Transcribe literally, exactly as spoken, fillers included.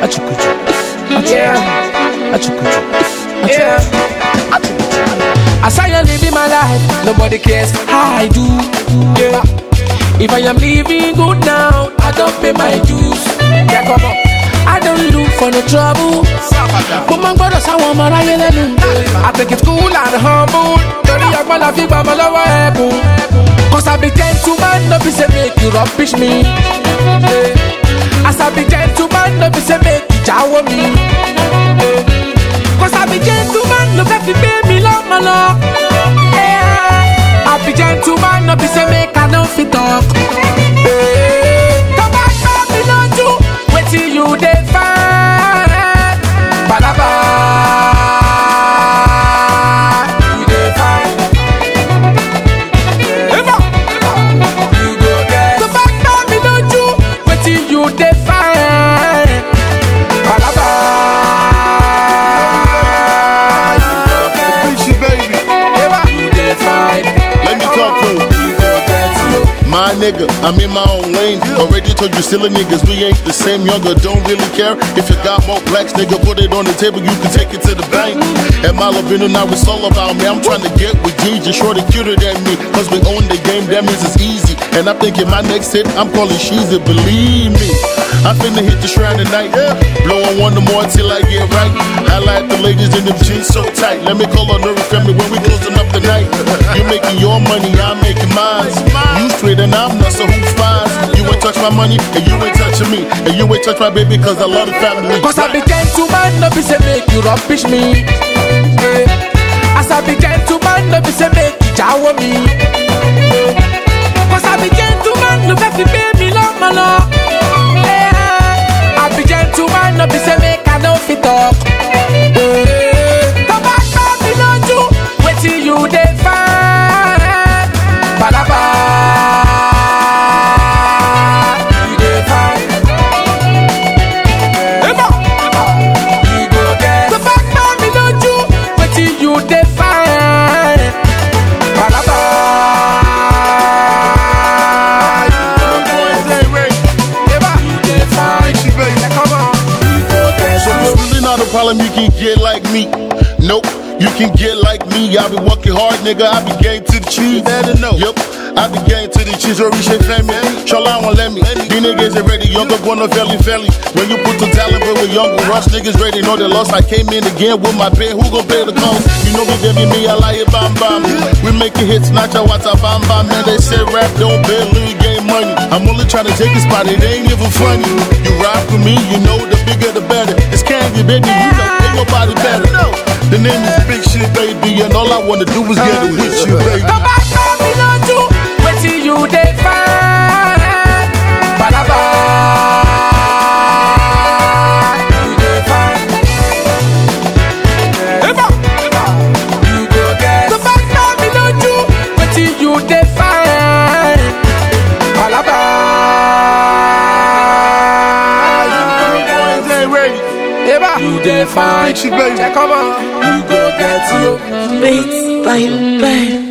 Achukuchu. Yeah. Achukuchu. Yeah. I saw you living my life, nobody cares how I do. Yeah. If I am living good now, I don't pay my dues. Yeah, come on. I don't look for no trouble. But my brothers, I want my right. I take it cool and humble. Dirty, I'm gonna feel by my lower. Cause I be gentleman, no be say make you rubbish me. Yeah. As I be gentleman, no be say make you jaw me. Yeah. Cause I be gentleman, no be pay me love my love. Yeah. I be gentleman, no be say make I don't fit talk. Yeah. Come back, come me not do. Wait till you dey fine. Balaba. You dey fine. Eva. You go there. Come back, come me not do. Wait till you dey fine. Balaba. My nigga, I'm in my own lane. Already told you silly niggas, we ain't the same. Younger, don't really care. If you got more blacks, nigga, put it on the table, you can take it to the bank. At my Lavino, now it's all about me. I'm trying to get with G, just shorty cuter than me. Cause we own the game, that means it's easy. And I'm thinking my next hit, I'm calling Sheezy, believe me. I'm finna hit the shrine tonight. Blowing one more till I get right. Highlight the ladies in them jeans so tight. Let me call on her family when we closing up the night. You making your money, I'm making mine. You straight and I'm not, so who's fine? You ain't touch my money, and you ain't touching me. And you ain't touch my baby, cause I love the family. Cause I be gentleman, no be say make you rubbish me. Yeah. As I be gentleman, no be say make you jaw me. Yeah. Cause I be gentleman, no be pay me love my love. Yeah. I be gentleman, no be say make I don't fit talk. Yeah. Come back, come me not do. Wait till you dey fine. Balaba. Problem, you can get like me. Nope, you can get like me. I be working hard, nigga. I be gang to the cheese. Better know. Yep, I be gang to the cheese. Or we shake family. Shala won't let me. These niggas ain't ready. Younger going to felly felly. When you put the talent with younger rush, niggas ready. Know they lost. I came in again with my pen. Who gon' pay the cost? You know we baby me. I like it, bam bam. We making hits, not your what's up, bam bam. Man, they say rap don't pay, lose game money. I'm only trying to take a spot. It ain't even funny. You rap with me, you know the bigger the better. It's candy, baby. You know ain't nobody better. The name is Big Shit, baby, and all I wanna do is get it with you, baby. Come back, come me not do. Wait till you dey fine. Balaba. You dey fine. Eva. You go get. Come back, come me not do. Wait till you dey fine. Balaba. Eva. You dey fine. Big Shit, baby. Come on. You go get you. Beats by Ben.